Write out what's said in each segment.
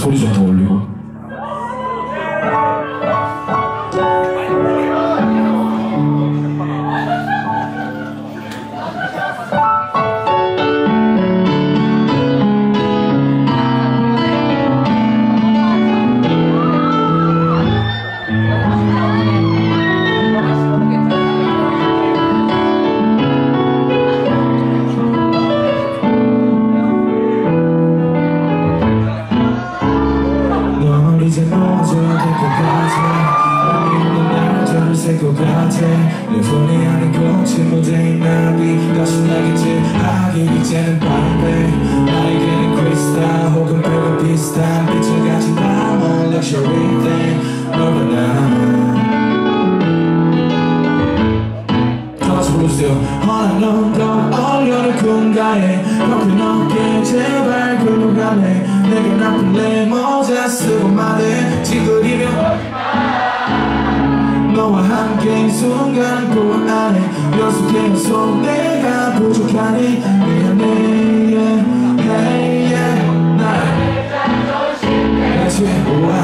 소리 좀 더 올리고. 것 같아 내 손이 아닌 꽃이 무대인 나비 다시 내게 칠하기 이제는 바람에 나에게는 크리스탈 혹은 별과 비슷한 빛을 가진 나만 luxury thing 너가 나 다시 불러주세요 허난 넌 어려는 군가에 벽을 넘게 제발 굴러가네 내게 나쁜 내 모자 쓰고 말해 찌그리며 너와 함께인 순간 그 안에 연습해서 내가 부족하니 미안해 hey, yeah. 나의 자존심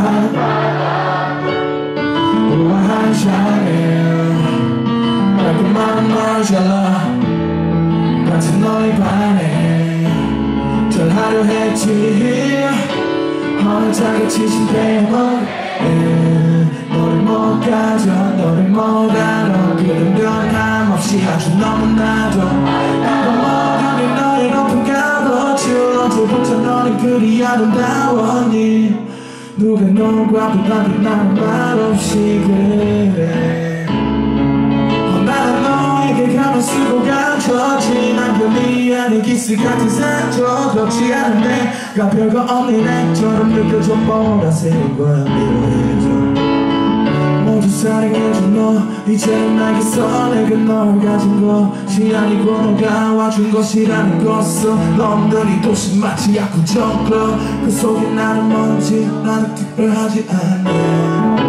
우아한 샤넬 말끔한 마샬라 같은 너의 반에 절하려 했지 허물차게 치신 대목 너를 못 가져 너를 못 알아 그런 변함없이 아주 너무나도 모든 너의 높은 값어치 언제부터 너는 그리 아름다웠니 누가 너과 부담이 나는 말없이 그래 나는 너에게 가만 쓰고 감췄지 난 별이 아닌 기스 같은 상처 그렇지 않은데 가 별거 없는 애처럼 느껴져 보라색인 거야 미워해줘 모두 사랑해줘 너 이제는 알겠어 내가 널 가진 것이 아니고 너가 와준 것이라는 것을 놈들이 도시 마치 야구장 클럽 그 속에 나는 뭔지 나는 특별하지 않네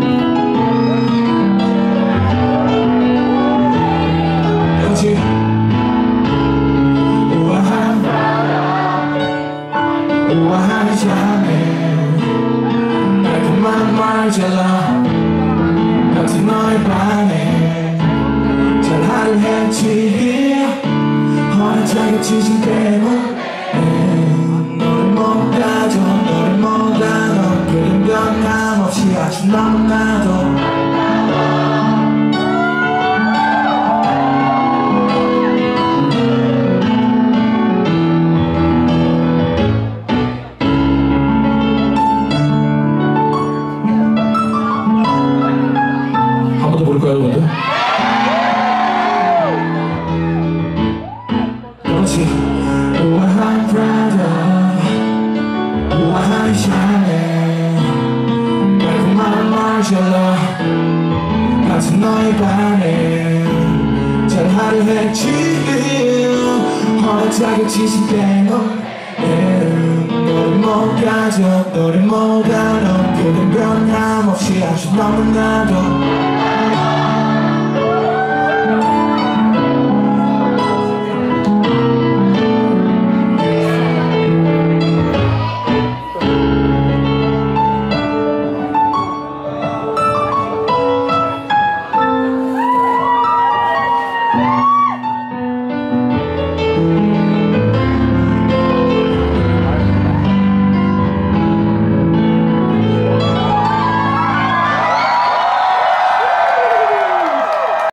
여지 우아한 샤넬 달콤한 마샬라 같은 너의 반에 잘하려 했지 허물차게 치신 대목 너를 못 가져 너를 못 알아 그런 변함없이 아주 너무나도 볼까요, 여러분들? 그렇지. 우아한 프라다, 우아한 샤넬, 달콤한 마샬라 같은 너의 반에 잘하려 했지 허물차게 치신 대목 너를 못 가져 너를 못 알아 그런 변함없이 아주 너무나도